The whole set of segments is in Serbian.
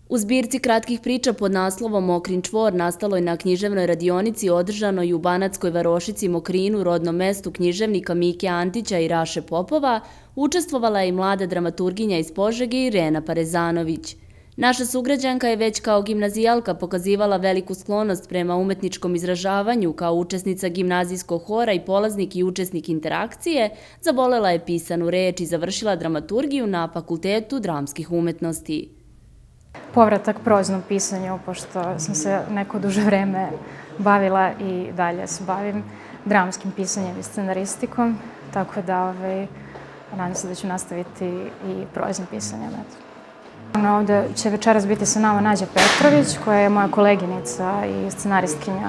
U zbirci kratkih priča pod naslovom Mokrin čvor nastaloj na književnoj radionici održanoj u Banatskoj varošici Mokrinu, rodnom mestu književnika Mike Antića i Raše Popova, učestvovala je i mlada dramaturginja iz Požege Irena Parezanović. Naša sugrađanka je već kao gimnazijalka pokazivala veliku sklonost prema umetničkom izražavanju, kao učesnica gimnazijskog hora i polaznik i učesnik interakcije, zavolela je pisanu reč i završila dramaturgiju na Fakultetu dramskih umetnosti. Povratak proznom pisanju, pošto sam se neko duže vreme bavila i dalje se bavim dramskim pisanjem i scenaristikom, tako da nadam se da ću nastaviti i proznim pisanjem. Ovde će večeras biti sa nama Nađa Petrović, koja je moja koleginica i scenaristkinja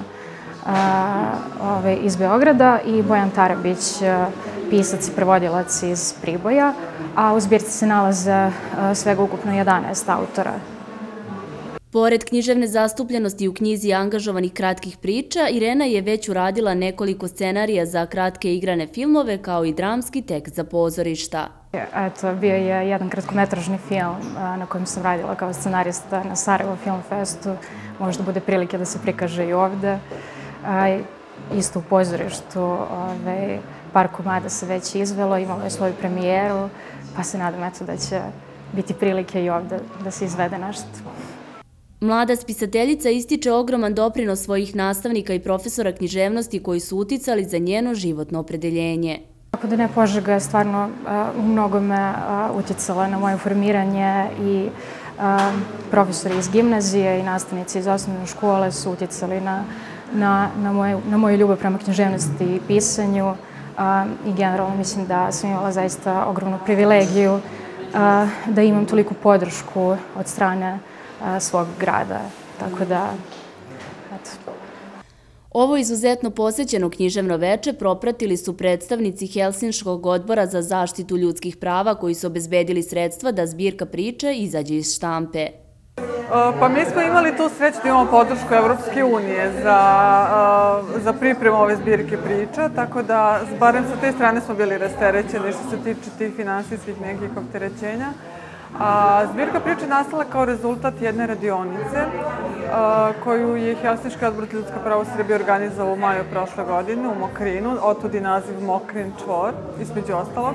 iz Beograda, i Bojan Tarabić, pisac i prevodilac iz Priboja, a u zbirci se nalaze svega ukupno 11 autora. Pored književne zastupljenosti u knjizi angažovanih kratkih priča, Irena je već uradila nekoliko scenarija za kratke igrane filmove, kao i dramski tekst za pozorišta. Eto, bio je jedan kratkometražni film na kojem sam radila kao scenarista na Sarajevo Film Festu. Možda bude prilike da se prikaže i ovde. Isto u pozorištu, par komada se već izvelo, imalo je svoju premijeru, pa se nadam da će biti prilike i ovde da se izvede nešto. Mlada spisateljica ističe ogroman doprinos svojih nastavnika i profesora književnosti koji su uticali za njeno životno opredeljenje. Tako da Požega je stvarno u mnogome uticala na moje formiranje, i profesori iz gimnazije i nastavnici iz osnovne škole su uticali na moju ljubav prema književnosti i pisanju, i generalno mislim da sam imala zaista ogromnu privilegiju da imam toliku podršku od strane svog grada, tako da, eto. Ovo izuzetno posećeno književno veče propratili su predstavnici Helsinškog odbora za zaštitu ljudskih prava, koji su obezbedili sredstva da zbirka priča izađe iz štampe. Pa mi smo imali tu sreću da imamo podršku Evropske unije za pripremu ove zbirke priča, tako da barem sa te strane smo bili rasterećeni što se tiče tih finansijskih nekih opterećenja. Zbirka priča nastala kao rezultat jedne radionice koju je Helsinški odbor za ljudska prava u Srbiji organizovao u maju prošle godine u Mokrinu, otud i naziv Mokrin čvor, između ostalog.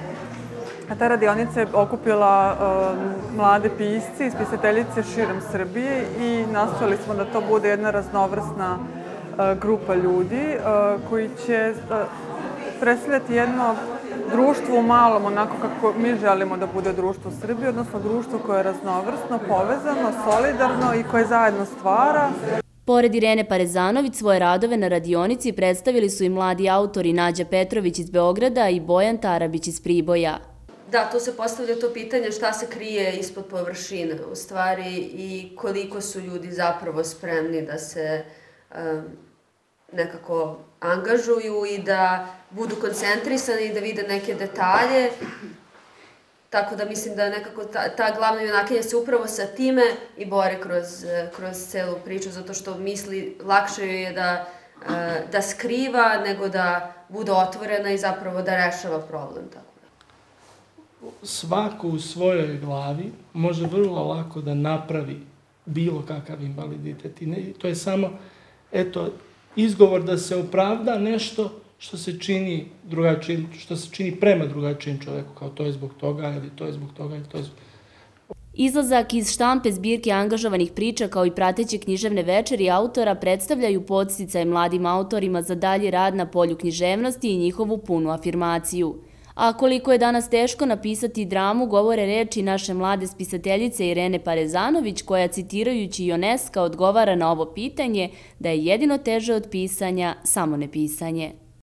Ta radionica je okupila mlade pisci i spisateljice širom Srbije i nastojali smo da to bude jedna raznovrsna grupa ljudi koji će predstavljati jedno društvo u malom, onako kako mi želimo da bude društvo u Srbiji, odnosno društvo koje je raznovrsno, povezano, solidarno i koje zajedno stvara. Pored Irene Parezanović, svoje radove na radionici predstavili su i mladi autori Nađa Petrović iz Beograda i Bojan Tarabić iz Priboja. Da, tu se postavlja to pitanje šta se krije ispod površine, u stvari, i koliko su ljudi zapravo spremni da se nekako angažuju i da budu koncentrisani i da vide neke detalje. Tako da mislim da nekako ta glavna junakinja se upravo sa time i bore kroz celu priču, zato što misli lakše joj je da skriva nego da bude otvorena i zapravo da rešava problem. Svako u svojoj glavi može vrlo lako da napravi bilo kakav invaliditet. I to je samo, eto, izgovor da se opravda nešto što se čini drugačijim, što se čini prema drugačijem čoveku, kao to je zbog toga, ili to je zbog toga, ili to je zbog toga. Izlazak iz štampe zbirke angažovanih priča, kao i prateće književne večeri autora, predstavljaju podsticaj mladim autorima za dalji rad na polju književnosti i njihovu punu afirmaciju. A koliko je danas teško napisati dramu, govore reči naše mlade spisateljice Irene Parezanović, koja, citirajući Ionesca, odgovara na ovo pitanje da je jedino teže od pisanja samo nepisanje.